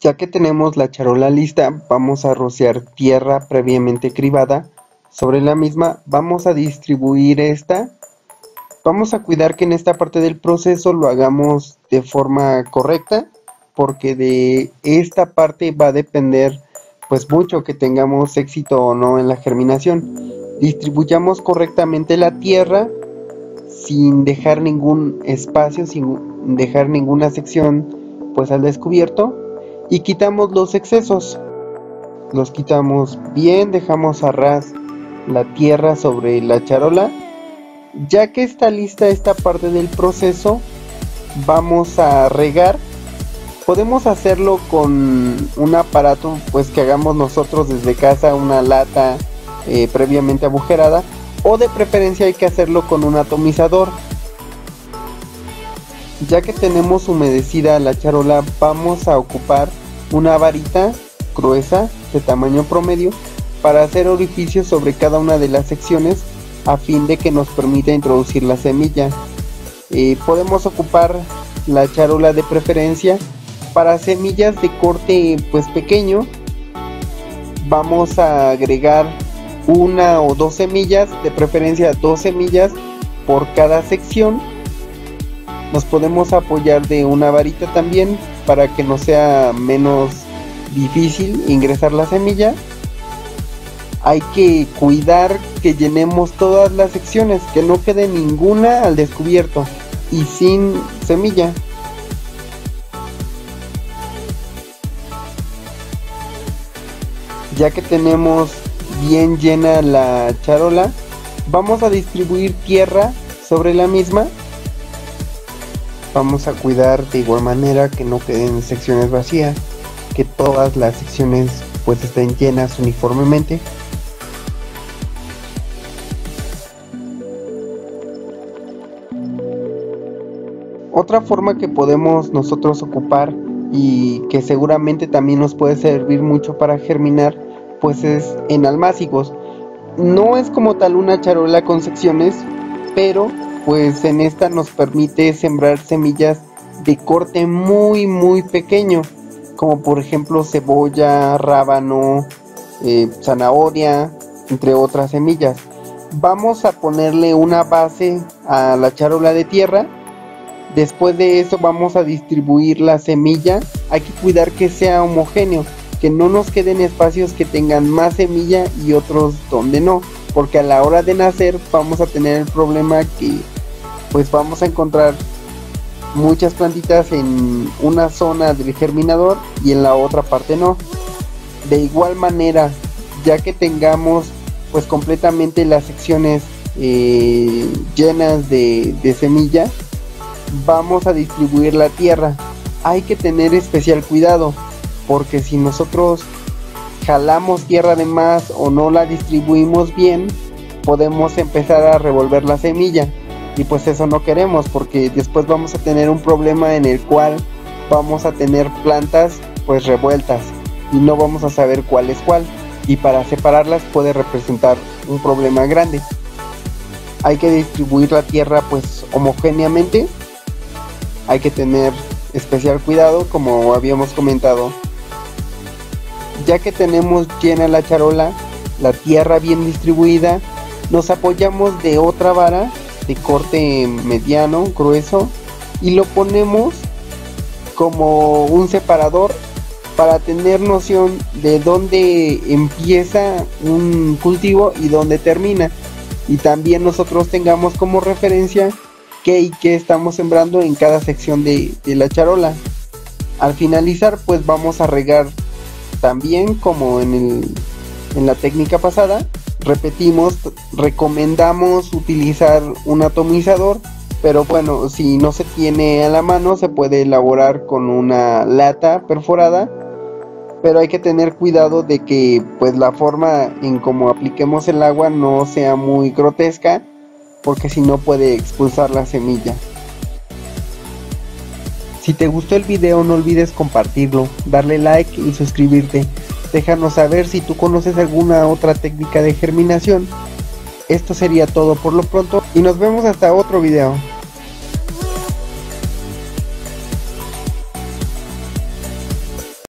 Ya que tenemos la charola lista, vamos a rociar tierra previamente cribada. Sobre la misma vamos a distribuir esta. Vamos a cuidar que en esta parte del proceso lo hagamos de forma correcta, porque de esta parte va a depender pues mucho que tengamos éxito o no en la germinación. Distribuyamos correctamente la tierra sin dejar ningún espacio, sin dejar ninguna sección pues al descubierto, y quitamos los excesos. Los quitamos bien, dejamos a ras la tierra sobre la charola. Ya que está lista esta parte del proceso, vamos a regar. Podemos hacerlo con un aparato pues que hagamos nosotros desde casa, una lata previamente agujerada, o de preferencia hay que hacerlo con un atomizador. Ya que tenemos humedecida la charola, vamos a ocupar una varita gruesa de tamaño promedio para hacer orificios sobre cada una de las secciones a fin de que nos permita introducir la semilla. Podemos ocupar la charola de preferencia para semillas de corte pues pequeño. Vamos a agregar una o dos semillas, de preferencia 2 semillas por cada sección. Nos podemos apoyar de una varita también para que nos sea menos difícil ingresar la semilla. Hay que cuidar que llenemos todas las secciones, que no quede ninguna al descubierto y sin semilla. Ya que tenemos bien llena la charola, vamos a distribuir tierra sobre la misma. Vamos a cuidar de igual manera que no queden secciones vacías, que todas las secciones pues estén llenas uniformemente. Otra forma que podemos nosotros ocupar y que seguramente también nos puede servir mucho para germinar pues es en almácigos. No es como tal una charola con secciones, pero pues en esta nos permite sembrar semillas de corte muy pequeño, como por ejemplo cebolla, rábano, zanahoria, entre otras semillas. Vamos a ponerle una base a la charola de tierra. Después de eso vamos a distribuir la semilla. Hay que cuidar que sea homogéneo, que no nos queden espacios que tengan más semilla y otros donde no, porque a la hora de nacer vamos a tener el problema que pues vamos a encontrar muchas plantitas en una zona del germinador y en la otra parte no. De igual manera, ya que tengamos pues completamente las secciones llenas de semilla, vamos a distribuir la tierra. Hay que tener especial cuidado, porque si nosotros jalamos tierra de más o no la distribuimos bien, podemos empezar a revolver la semilla, y pues eso no queremos, porque después vamos a tener un problema en el cual vamos a tener plantas pues revueltas y no vamos a saber cuál es cuál, y para separarlas puede representar un problema grande. Hay que distribuir la tierra pues homogéneamente. Hay que tener especial cuidado, como habíamos comentado. Ya que tenemos llena la charola, la tierra bien distribuida, nos apoyamos de otra vara de corte mediano, grueso, y lo ponemos como un separador para tener noción de dónde empieza un cultivo y dónde termina, y también nosotros tengamos como referencia qué y qué estamos sembrando en cada sección de la charola. Al finalizar pues vamos a regar también como en la técnica pasada. Repetimos, recomendamos utilizar un atomizador, pero bueno, si no se tiene a la mano se puede elaborar con una lata perforada, pero hay que tener cuidado de que pues la forma en cómo apliquemos el agua no sea muy grotesca, porque si no puede expulsar la semilla. Si te gustó el video no olvides compartirlo, darle like y suscribirte. Déjanos saber si tú conoces alguna otra técnica de germinación. Esto sería todo por lo pronto y nos vemos hasta otro video.